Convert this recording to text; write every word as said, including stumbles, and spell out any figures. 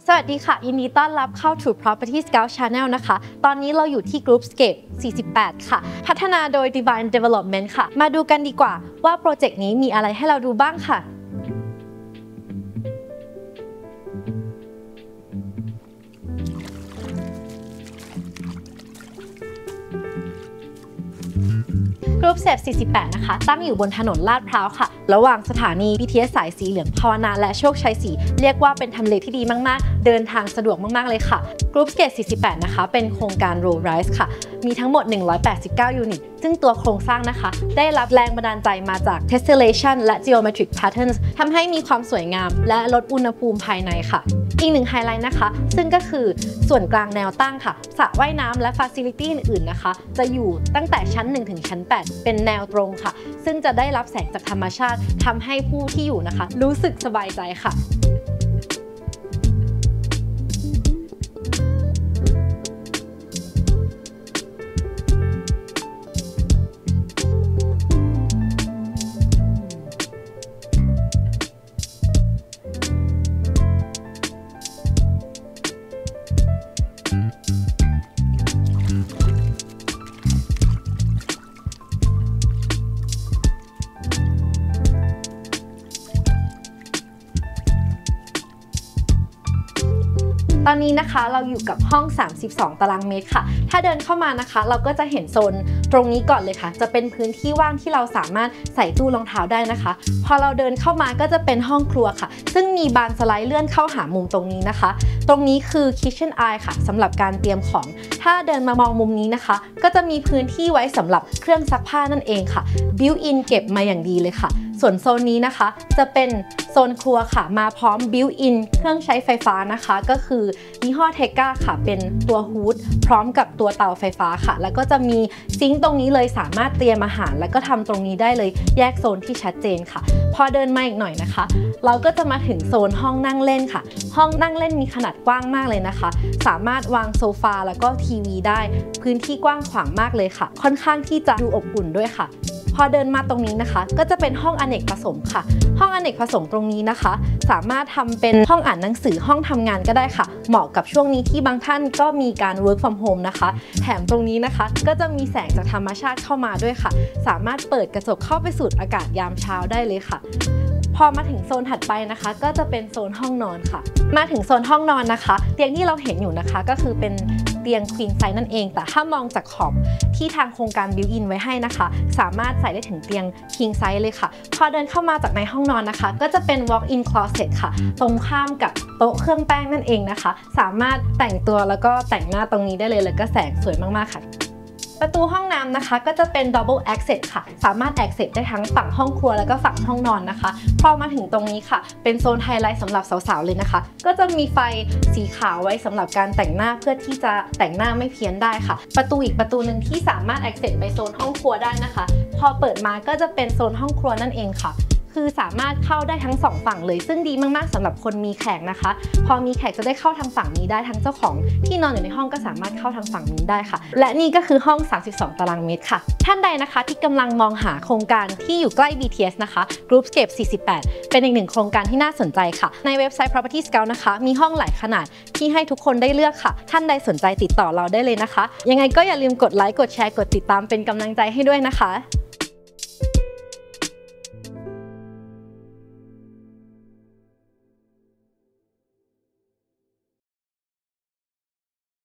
สวัสดีค่ะยินดีต้อนรับเข้า True Property Scout Channel นะคะตอนนี้เราอยู่ที่ Groupscape สี่สิบแปด ค่ะพัฒนาโดย Divine Development ค่ะมาดูกันดีกว่าว่าโปรเจกต์นี้มีอะไรให้เราดูบ้างค่ะGroupscape สี่สิบแปด นะคะตั้งอยู่บนถนนลาดพร้าวค่ะระหว่างสถานี บี ที เอส สายสีเหลืองภาวนาและโชคชัยสี่เรียกว่าเป็นทำเลที่ดีมากๆเดินทางสะดวกมากๆเลยค่ะ Groupscape สี่สิบแปด นะคะเป็นโครงการ Low Rise ค่ะมีทั้งหมดหนึ่งร้อยแปดสิบเก้ายูนิตซึ่งตัวโครงสร้างนะคะได้รับแรงบันดาลใจมาจาก Tessellation และ Geometric Patterns ทำให้มีความสวยงามและลดอุณหภูมิภายในค่ะอีกหนึ่งไฮไลท์นะคะซึ่งก็คือส่วนกลางแนวตั้งค่ะสระว่ายน้ำและ Facility อื่นๆนะคะจะอยู่ตั้งแต่ชั้นหนึ่งถึงชั้นแปดเป็นแนวตรงค่ะซึ่งจะได้รับแสงจากธรรมชาติทำให้ผู้ที่อยู่นะคะรู้สึกสบายใจค่ะตอนนี้นะคะเราอยู่กับห้องสามสิบสองตารางเมตรค่ะถ้าเดินเข้ามานะคะเราก็จะเห็นโซนตรงนี้ก่อนเลยค่ะจะเป็นพื้นที่ว่างที่เราสามารถใส่ตู้รองเท้าได้นะคะพอเราเดินเข้ามาก็จะเป็นห้องครัวค่ะซึ่งมีบานสไลด์เลื่อนเข้าหามุมตรงนี้นะคะตรงนี้คือ Kitchen Eye ค่ะสำหรับการเตรียมของถ้าเดินมามองมุมนี้นะคะก็จะมีพื้นที่ไว้สำหรับเครื่องซักผ้านั่นเองค่ะ Built-in เก็บมาอย่างดีเลยค่ะส่วนโซนนี้นะคะจะเป็นโซนครัวค่ะมาพร้อม Built-in เครื่องใช้ไฟฟ้านะคะก็คือยี่ห้อเทก้าค่ะเป็นตัวฮูดพร้อมกับตัวเตาไฟฟ้าค่ะแล้วก็จะมีซิงค์ตรงนี้เลยสามารถเตรียมอาหารแล้วก็ทำตรงนี้ได้เลยแยกโซนที่ชัดเจนค่ะพอเดินมาอีกหน่อยนะคะเราก็จะมาถึงโซนห้องนั่งเล่นค่ะห้องนั่งเล่นมีขนาดกว้างมากเลยนะคะสามารถวางโซฟาแล้วก็ทีวีได้พื้นที่กว้างขวางมากเลยค่ะค่อนข้างที่จะดูอบอุ่นด้วยค่ะพอเดินมาตรงนี้นะคะก็จะเป็นห้องอเนกประสงค์ค่ะห้องอเนกประสงค์ตรงนี้นะคะสามารถทำเป็นห้องอ่านหนังสือห้องทำงานก็ได้ค่ะเหมาะกับช่วงนี้ที่บางท่านก็มีการ work from home นะคะแถมตรงนี้นะคะก็จะมีแสงจากธรรมชาติเข้ามาด้วยค่ะสามารถเปิดกระจกเข้าไปสูดอากาศยามเช้าได้เลยค่ะพอมาถึงโซนถัดไปนะคะก็จะเป็นโซนห้องนอนค่ะมาถึงโซนห้องนอนนะคะเตียงที่เราเห็นอยู่นะคะก็คือเป็นเตียง Queen Size นั่นเองแต่ถ้ามองจากขอบที่ทางโครงการ Built-in ไว้ให้นะคะสามารถใส่ได้ถึงเตียง King Size เลยค่ะพอเดินเข้ามาจากในห้องนอนนะคะก็จะเป็น Walk-in Closet ค่ะตรงข้ามกับโต๊ะเครื่องแป้งนั่นเองนะคะสามารถแต่งตัวแล้วก็แต่งหน้าตรงนี้ได้เลยแล้วก็แสงสวยมากๆค่ะประตูห้องน้ำนะคะก็จะเป็น double access ค่ะสามารถ access ได้ทั้งฝั่งห้องครัวแล้วก็ฝั่งห้องนอนนะคะพอมาถึงตรงนี้ค่ะเป็นโซนไฮไลท์สำหรับสาวๆเลยนะคะก็จะมีไฟสีขาวไว้สำหรับการแต่งหน้าเพื่อที่จะแต่งหน้าไม่เพี้ยนได้ค่ะประตูอีกประตูหนึ่งที่สามารถ access ไปโซนห้องครัวได้นะคะพอเปิดมาก็จะเป็นโซนห้องครัวนั่นเองค่ะคือสามารถเข้าได้ทั้งสองฝั่งเลยซึ่งดีมากๆสำหรับคนมีแขกนะคะพอมีแขกจะได้เข้าทางฝั่งนี้ได้ทั้งเจ้าของที่นอนอยู่ในห้องก็สามารถเข้าทางฝั่งนี้ได้ค่ะและนี่ก็คือห้องสามสิบสองตารางเมตรค่ะท่านใดนะคะที่กำลังมองหาโครงการที่อยู่ใกล้ บี ที เอส นะคะ Groupscape สี่สิบแปดเป็นอีกหนึ่งโครงการที่น่าสนใจค่ะในเว็บไซต์ Property Scout นะคะมีห้องหลายขนาดที่ให้ทุกคนได้เลือกค่ะท่านใดสนใจติดต่อเราได้เลยนะคะยังไงก็อย่าลืมกดไลค์กดแชร์กดติดตามเป็นกำลังใจให้ด้วยนะคะ